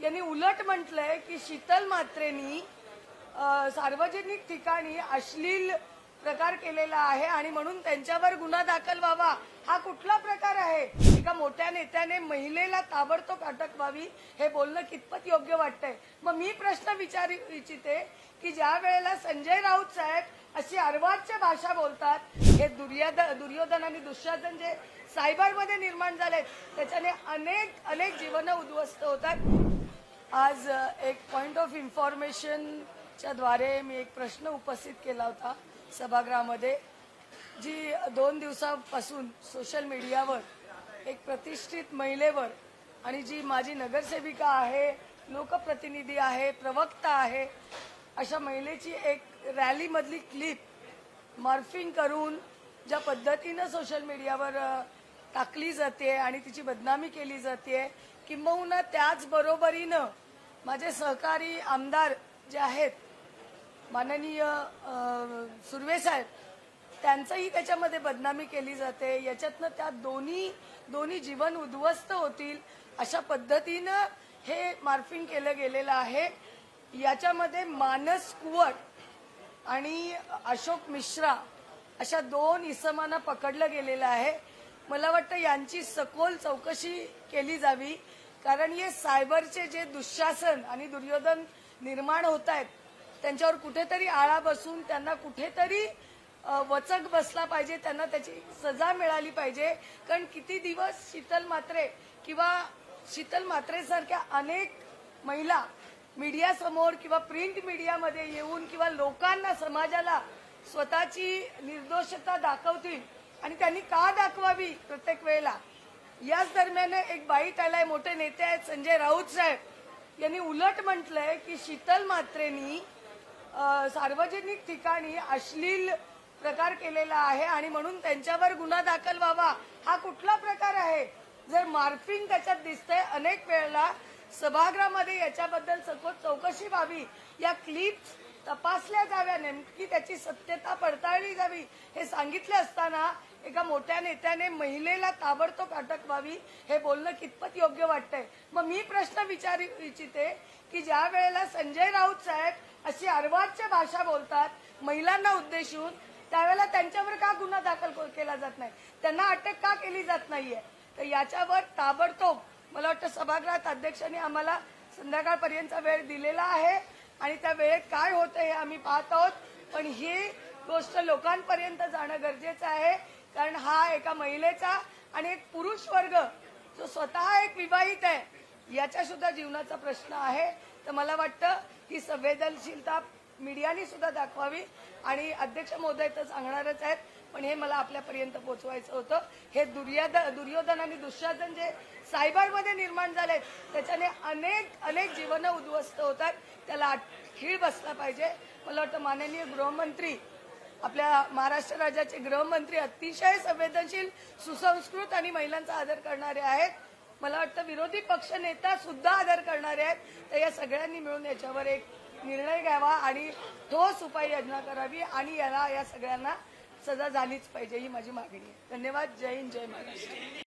यांनी उलट म्हटलंय की शीतल म्हात्रेंनी सार्वजनिक ठिकाणी अश्लील प्रकार केलेला आहे आणि म्हणून त्यांच्यावर गुन्हा दाखल व्हावा। हा कुठला प्रकार आहे? एका मोठ्या नेत्याने महिलेला ताबडतोब अटक व्हावी हे बोलणं कितपत योग्य वाटतंय? मग मी प्रश्न विचारू इच्छिते की ज्या वेळेला संजय राऊत साहेब अशी अर्वाच्य भाषा बोलतात, हे दुर्योधन आणि दुःशासन जे सायबरमध्ये निर्माण झालेत त्याच्याने अनेक जीवन उद्ध्वस्त होतात। आज एक पॉइंट ऑफ इन्फॉर्मेशनच्या द्वारे मी एक प्रश्न उपस्थित केला होता सभागृहामध्ये, जी 2 दिवसापासून सोशल मीडियावर एक प्रतिष्ठित महिलेवर आणि जी माझी नगरसेविका आहे, लोकप्रतिनिधी आहे, प्रवक्ता आहे, अशा महिलेची एक रॅलीमधली क्लिप मॉर्फिंग करून ज्या पद्धतीनं सोशल मीडियावर टाकली जाते आणि तिची बदनामी केली जाते, किंबहुना त्याचबरोबरीनं माझे सहकारी आमदार जे आहेत माननीय सुर्वे साहेब, त्यांचंही त्याच्यामध्ये बदनामी केली जाते। याच्यातनं त्या दोन्ही जीवन उद्ध्वस्त होतील अशा पद्धतीनं हे मॉर्फिंग केलं गेलेलं आहे। याच्यामध्ये मानस कुवट आणि अशोक मिश्रा अशा 2 इसमांना पकडलं गेलेलं आहे। मला वाटतं यांची सखोल चौकशी केली जावी, कारण हे सायबरचे जे दुःशासन आणि दुर्योधन निर्माण होत आहेत त्यांच्यावर कुठेतरी आळा बसून त्यांना कुठेतरी वचक बसला पाहिजे, त्यांना त्याची सजा मिळाली पाहिजे। कारण किती दिवस शीतल म्हात्रे किंवा शीतल म्हात्रेसारख्या अनेक महिला मीडिया समोर किंवा प्रिंट मीडियामध्ये येऊन किंवा लोकांना, समाजाला स्वतःची निर्दोषता दाखवतील आणि त्यांनी का दाखवावी प्रत्येक वेळेला? याच दरम्यान एक बाईट आलाय, मोठे नेते आहेत संजय राऊत साहेब, यांनी उलट म्हटलंय की शीतल म्हात्रेंनी सार्वजनिक ठिकाणी अश्लील प्रकार केलेला आहे आणि म्हणून त्यांच्यावर गुन्हा दाखल व्हावा। हा कुठला प्रकार आहे? जर मॉर्फिंग त्याच्यात दिसतंय, अनेक वेळेला सभागृहामध्ये याच्याबद्दल सखोल चौकशी व्हावी, या क्लिप्स तपासल्या जाव्या, नेमकी त्याची सत्यता पडताळली जावी हे सांगितले असताना एका मोठ्या नेत्याने महिलेला ताबडतोब अटक व्हावी हे बोलणं कितपत योग्य वाटतंय? मग मी प्रश्न विचारू इच्छिते की ज्या वेळेला संजय राऊत साहेब अशी अर्वाच्य भाषा बोलतात महिलांना उद्देशून, त्यावेळेला त्यांच्यावर का गुन्हा दाखल केला जात नाही? त्यांना अटक का केली जात नाहीये? तर याच्यावर ताबडतोब मला वाटतं सभागृहात अध्यक्षांनी आम्हाला संध्याकाळपर्यंतचा वेळ दिलेला आहे आणि त्या वेळेत काय होतं हे आम्ही पाहत आहोत, पण ही गोष्ट लोकांपर्यंत जाणं गरजेचं आहे, कारण हा एका महिलेचा आणि एक पुरुष वर्ग जो स्वतः एक विवाहित आहे याच्या सुद्धा जीवनाचा प्रश्न आहे। तर मला वाटतं ही संवेदनशीलता मीडियाने सुद्धा दाखवावी आणि अध्यक्ष महोदय तर सांगणारच आहेत, पण हे मला आपल्यापर्यंत पोहोचवायचं होतं। हे दुर्योधन आणि दुःशासन जे सायबरमध्ये निर्माण झालेत त्याच्याने अनेक जीवन उद्ध्वस्त होतात, त्याला खीळ बसला पाहिजे। मला वाटतं माननीय गृहमंत्री, आपल्या महाराष्ट्र राज्याचे गृहमंत्री अतिशय संवेदनशील, सुसंस्कृत आणि महिलांचा आदर करणारे आहेत। मला वाटतं विरोधी पक्ष नेता सुद्धा आदर करणारे आहेत। तर या सगळ्यांनी मिळून याच्यावर एक निर्णय घ्यावा आणि ठोस उपाययोजना करावी आणि या सगळ्यांना सजा झालीच पाहिजे, ही माझी मागणी आहे। धन्यवाद। जय हिंद, जय महाराष्ट्र।